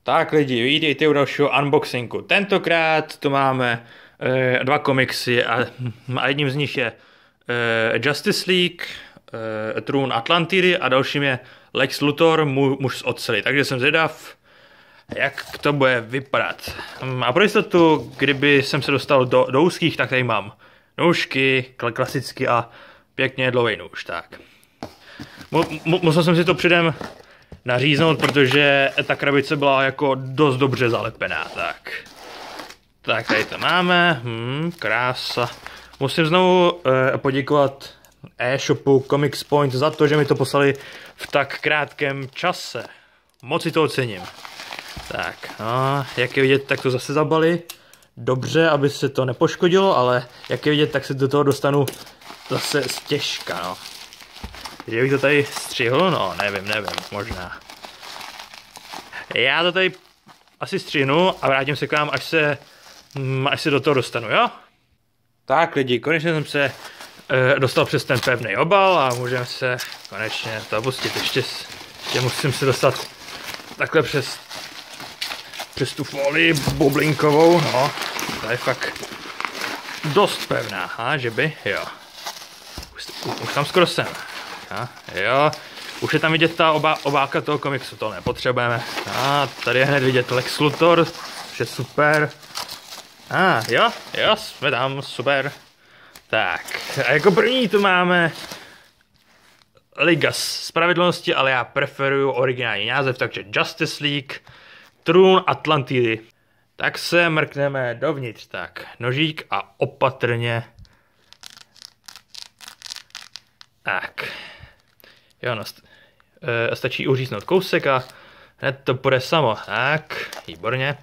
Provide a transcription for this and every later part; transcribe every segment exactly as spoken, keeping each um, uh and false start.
Tak lidi, vítejte u dalšího unboxingu. Tentokrát tu máme e, dva komiksy a, a jedním z nich je e, Justice League, e, Trůn Atlantidy a dalším je Lex Luthor, mu, muž z oceli. Takže jsem zvědav, jak to bude vypadat. A pro jistotu, kdyby jsem se dostal do, do úzkých, tak tady mám nůžky, klasicky a pěkně dlouhý nůž. Tak. Musel jsem si to předem naříznout, protože ta krabice byla jako dost dobře zalepená, tak. Tak tady to máme, hmm, krása. Musím znovu eh, poděkovat e-shopu Comics Point za to, že mi to poslali v tak krátkém čase. Moc si to ocením. Tak, no, jak je vidět, tak to zase zabali. Dobře, aby se to nepoškodilo, ale jak je vidět, tak se do toho dostanu zase stěžka, no. Že bych to tady střihl? No, nevím, nevím, možná. Já to tady asi střihnu a vrátím se k vám, až se, až se do toho dostanu, jo? Tak lidi, konečně jsem se e, dostal přes ten pevný obal a můžeme se konečně to pustit. Ještě, ještě musím se dostat takhle přes, přes tu folii bublinkovou, no. To je fakt dost pevná, ha, že by, jo. Už, už tam skoro jsem. A, jo, už je tam vidět ta oba, obálka toho komiksu, to nepotřebujeme. A tady je hned vidět Lex Luthor, což je super. A jo, jo, jsme tam, super. Tak, a jako první tu máme Liga spravedlnosti, ale já preferuju originální název, takže Justice League, Trůn Atlantidy. Tak se mrkneme dovnitř, tak, nožík a opatrně. Tak. Jo, no, e, stačí uříznout kousek a hned to půjde samo. Tak, výborně.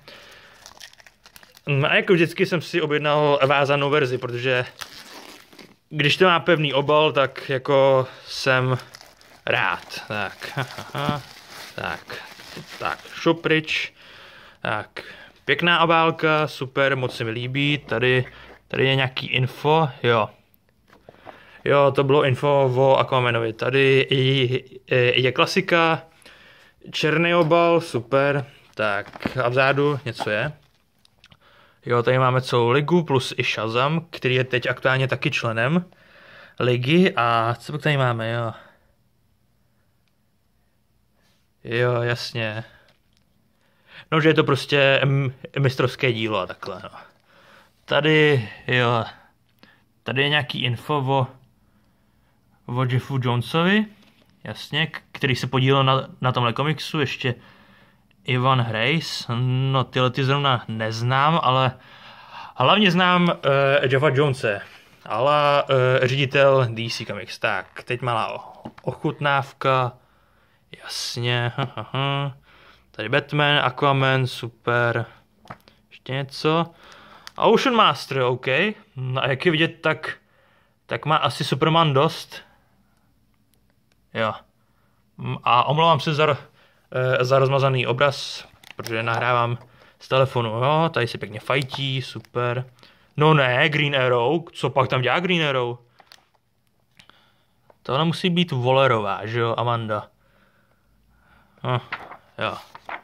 A jako vždycky jsem si objednal vázanou verzi, protože když to má pevný obal, tak jako jsem rád. Tak, tak, tak, šuprič. Tak, pěkná obálka, super, moc se mi líbí. Tady, tady je nějaký info, jo. Jo, to bylo info o Aquamanovi. Tady je, je klasika, černý obal, super. Tak a vzadu něco je. Jo, tady máme celou ligu plus i Shazam, který je teď aktuálně taky členem ligy. A co tady máme, jo? Jo, jasně. No, že je to prostě mistrovské dílo a takhle, no. Tady, jo. Tady je nějaký info o o Jeffu Jonesovi, jasně, který se podílel na, na tomhle komiksu, ještě Ivan Reis, no tyhle ty zrovna neznám, ale hlavně znám uh, Jeffa Jonese, ale uh, ředitel D C Comics. Tak, teď malá ochutnávka, jasně, hahaha. Tady Batman, Aquaman, super, ještě něco, a Ocean Master, OK, no a jak je vidět, tak, tak má asi Superman dost. Jo. A omlouvám se za, za rozmazaný obraz, protože nahrávám z telefonu. Jo, tady si pěkně fajtí, super. No ne, Green Arrow, co pak tam dělá Green Arrow? Tohle musí být Wallerová, že jo, Amanda? No, jo.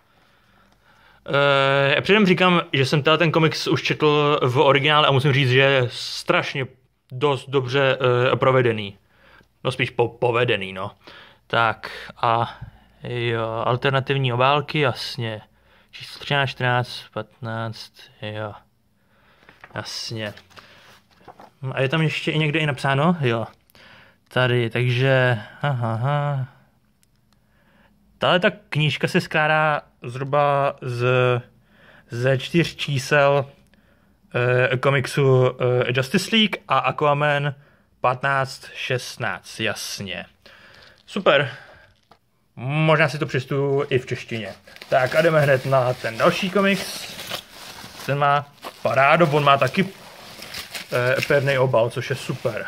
E, předem říkám, že jsem tenhle ten komiks už četl v originále a musím říct, že je strašně dost dobře e, provedený. No spíš po, povedený, no. Tak a jo, alternativní obálky, jasně. Číslo třináct, čtrnáct, patnáct, jo. Jasně. A je tam ještě i někde i napsáno? Jo. Tady, takže, aha, aha. Tahle ta knížka se skládá zhruba z, ze čtyř čísel eh, komiksu eh, Justice League a Aquaman patnáct šestnáct, jasně. Super. Možná si to přečtu i v češtině. Tak a jdeme hned na ten další komiks. Ten má parádu, on má taky eh, pevný obal, což je super.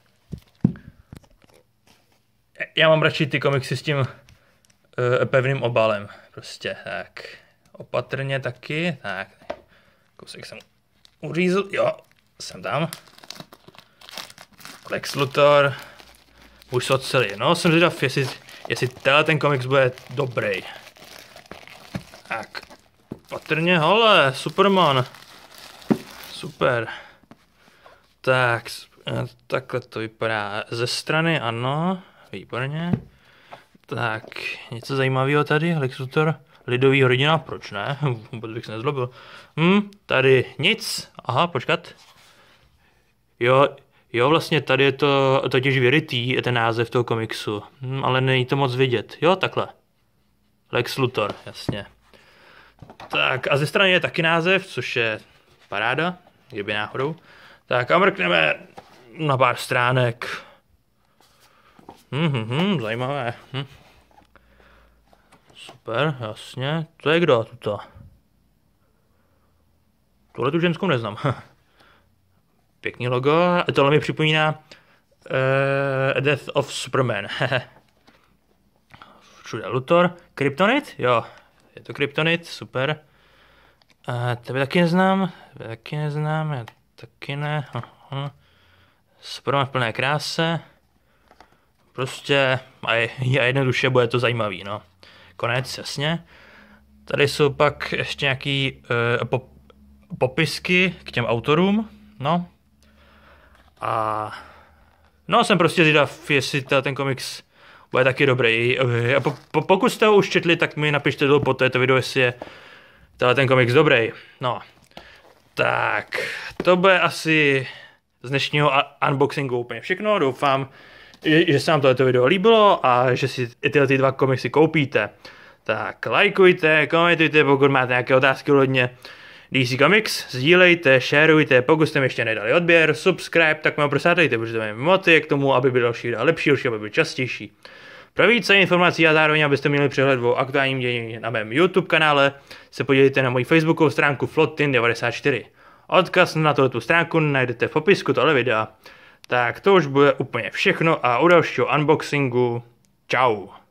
Já mám radši ty komiksy s tím eh, pevným obalem. Prostě tak. Opatrně taky. Tak. Kousek jsem uřízl. Jo, jsem tam. Lex Luthor, muž z oceli. No, jsem zvědav, jestli, jestli tenhle ten komiks bude dobrý. Tak, patrně, hele, Superman. Super. Tak, takhle to vypadá ze strany, ano, výborně. Tak, něco zajímavého tady, Lex Luthor, lidový hrdina, proč ne, vůbec bych se nezlobil. Hm, tady nic, aha, počkat. Jo, jo, vlastně tady je to totiž věrytý, je ten název toho komiksu, hm, ale není to moc vidět, jo, takhle. Lex Luthor, jasně. Tak a ze strany je taky název, což je paráda, kdyby náhodou. Tak a mrkneme na pár stránek. Hm, hm, hm, zajímavé. Hm. Super, jasně. To je kdo tuto? Tohle tu ženskou neznám. Pěkný logo. Tohle mi připomíná uh, Death of Superman. Všude Luthor. Kryptonit? Jo, je to Kryptonit, super. Uh, tebe taky neznám, tebe taky neznám, já taky ne. Uh-huh. Superman v plné kráse. Prostě a, je, a jednoduše bude to zajímavý, no. Konec, jasně. Tady jsou pak ještě nějaký uh, pop, popisky k těm autorům, no. A no, jsem prostě zvědav, jestli ten komiks bude taky dobrý. A po, po, pokud jste ho už četli, tak mi napište dolů pod této video, jestli je ten komiks dobrý. No, tak, to bude asi z dnešního unboxingu úplně všechno. Doufám, že, že se vám tohleto video líbilo a že si tyhle ty dva komiksy koupíte. Tak, lajkujte, komentujte, pokud máte nějaké otázky ohledně D C Comics, sdílejte, šerujte, pokud jste mi ještě nedali odběr, subscribe, tak mě prosádejte, protože to je moty k tomu, aby byl další video lepší, určitě aby byl častější. Pro více informací a zároveň, abyste měli přehled o aktuálním dění na mém YouTube kanále, se podívejte na moji facebookovou stránku Flotin devadesát čtyři. Odkaz na tuto stránku najdete v popisku tohle videa. Tak to už bude úplně všechno a u dalšího unboxingu. Čau.